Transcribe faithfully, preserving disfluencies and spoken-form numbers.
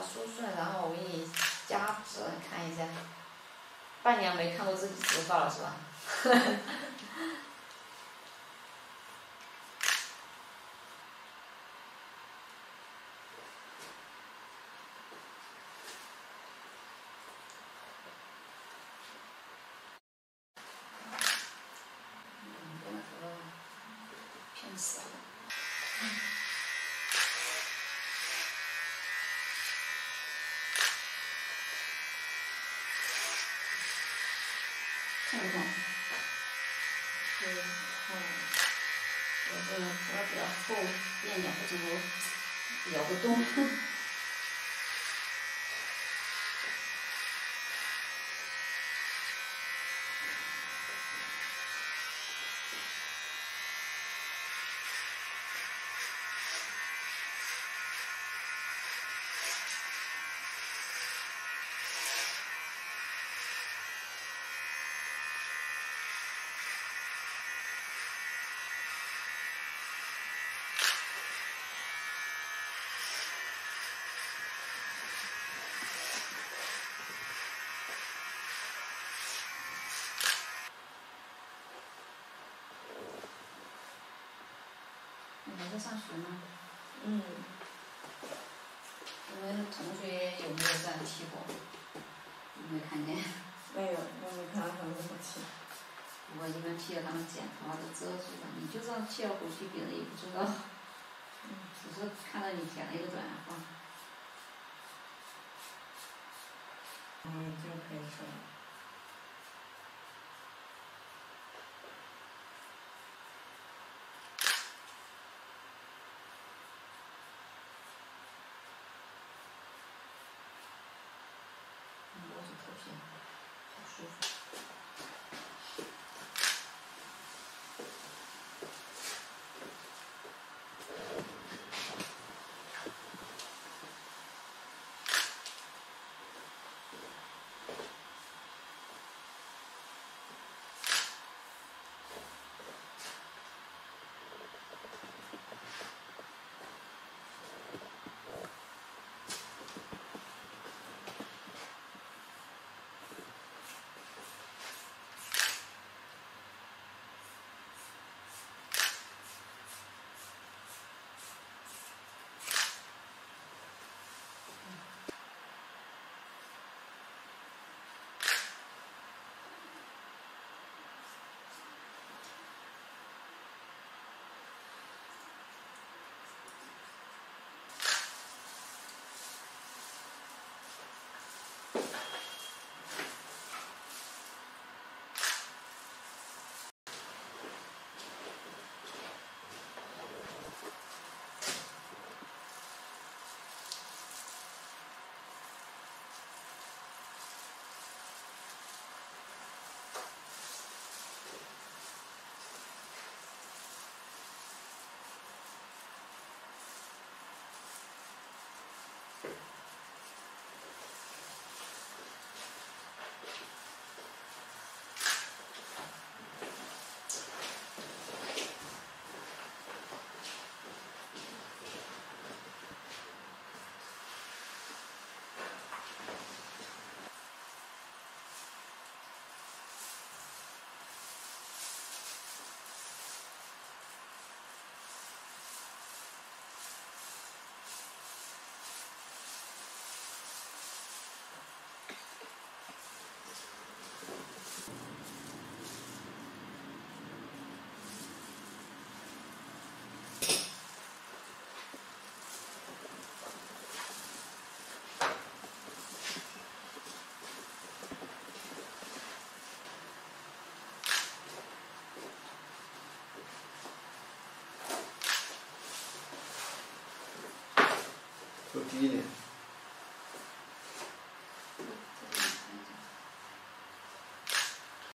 梳顺，然后我给你夹直，你看一下。半年没看过自己直发了是吧？偏死了。看不懂。对，哦，我这个头发比较厚，垫脚不怎么摇不动。你还在上学吗？ 嗯。 我们同学有没有这样剃过？有没有看见？ 没有，我没看到他们怎么剃。 我一般剃了，他们剪头发都遮住了。你就这样剃了回去，别人也不知道。嗯，只是看到你剪了一个短发。 嗯，就可以说。 摸着头皮，好舒服。 做低一点。